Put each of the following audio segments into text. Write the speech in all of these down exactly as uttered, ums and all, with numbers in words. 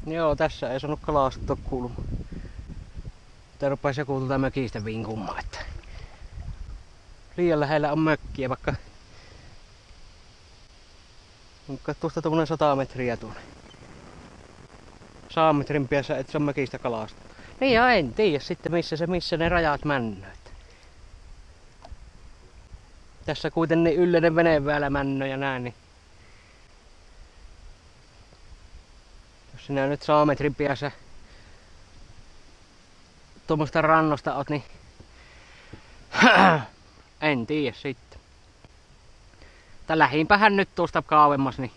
Joo, tässä ei saanut kalastaa kuuluma. Tää rupais joku tuolta mökistä vinkumaan, että liian lähellä on mökkiä, vaikka onko tuosta tommonen sata metriä tuonne. Saan metrin päässä et saa mökistä kalastaa. Niin ja en tiedä sitten missä se missä ne rajat männöt. Tässä kuitenkin yleinen veneväälä männö ja näin, niin jos sinä nyt saa metrin päässä tuommoista rannosta oot, niin en tiedä sitten. Tää lähimpähän nyt tuosta kauemmas, niin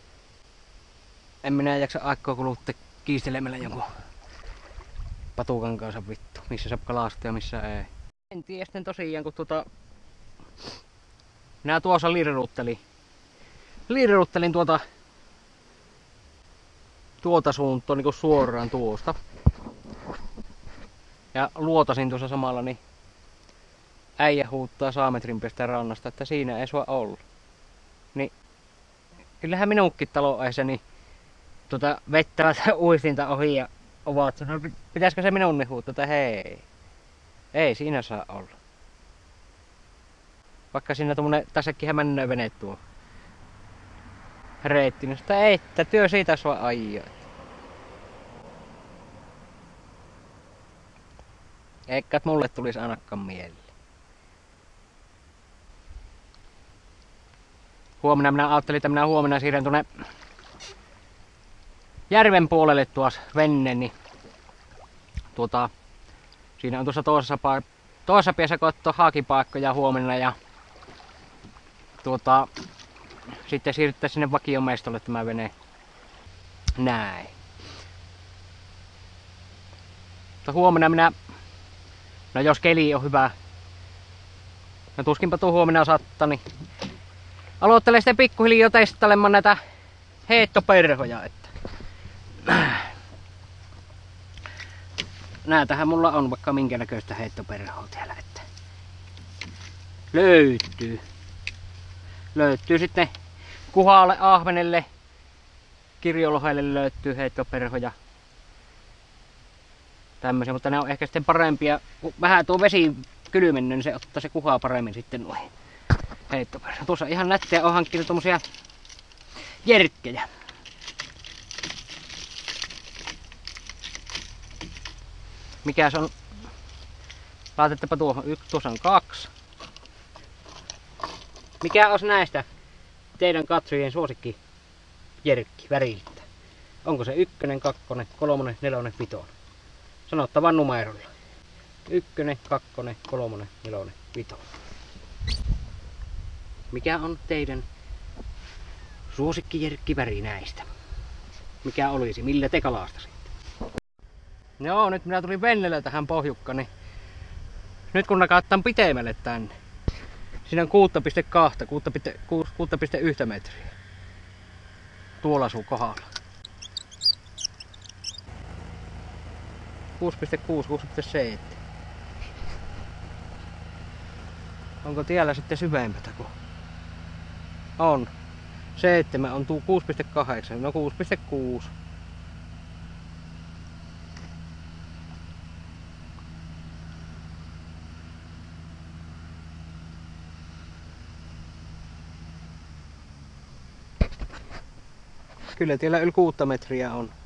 en minä jaksa aikaa kuluttaa kiistelemällä jonkun patukan kanssa vittu, missä saa kalastaa ja missä ei. En tiedä sitten tosiaan, kun tuota minä tuossa lirruttelin. Lirruttelin tuota tuota suuntaan niin suoraan tuosta. Ja luotasin tuossa samalla, niin äijä huuttaa saametrin päästä rannasta, että siinä ei sua olla. Niin kyllähän minunkin taloäisä niin tuota vettävät uistinta ohi ja ovat sanoneet, pitäisikö se minun huuttaa, että hei, ei siinä saa olla. Vaikka siinä tommonen tässäkin männöö vene tuo reitti, niin sitä ei, että työ siitä sua ajaa. Eikä mulle tulisi ainakaan mieleen. Huomenna minä ajattelin, että minä huomenna siirrän tuonne järven puolelle tuossa venne, niin tuota, siinä on tuossa toisessa, pa- toisessa päässä katsoa haakipaikkoja huomenna ja tuota, sitten siirryttäisiin sinne vakiomeistolle tämä vene. Näin. Mutta huomenna minä, no jos keli on hyvä, no tuskinpa tuu huomenna saattaa, niin aloittelen sitten pikkuhiljaa testailemaan näitä heittoperhoja. Että näitähän mulla on vaikka minkä näköistä heittoperhoa täällä, että löytyy. Löytyy sitten kuhaalle, ahvenelle, kirjolohelle löytyy heittoperhoja. Tämmöisiä, mutta ne on ehkä sitten parempia, kun vähän tuo vesi kylmennä, niin se ottaa se kuhaa paremmin sitten noihin heittoperhoja. Tuossa ihan nättejä on hankkinut tommosia jerkkejä. Mikäs on? Laitettapa tuohon. Yksi, tuossa on kaksi. Mikä olisi näistä teidän katsojien suosikki jerkki väriltä? Onko se ykkönen, kakkonen, kolmonen, nelonen, vitonen? Sanotta vaan numerolla. Ykkönen, kakkonen, kolmonen, nelonen, vitonen. Mikä on teidän suosikki jerkki väri näistä? Mikä olisi? Millä te kalastasitte? Joo, nyt minä tulin vennellä tähän pohjukkaan, niin nyt kun nakattaan pitemmälle tänne. Siinä on kuusi pilkku kaksi, kuusi pilkku yksi metriä. Tuolla asuu kohdalla. kuusi pilkku kuusi, kuusi pilkku seitsemän. Onko tiellä sitten syvempätä kuin? On. seitsemän on tuu kuusi pilkku kahdeksan, no kuusi pilkku kuusi. Kyllä tiellä yli kuutta metriä on.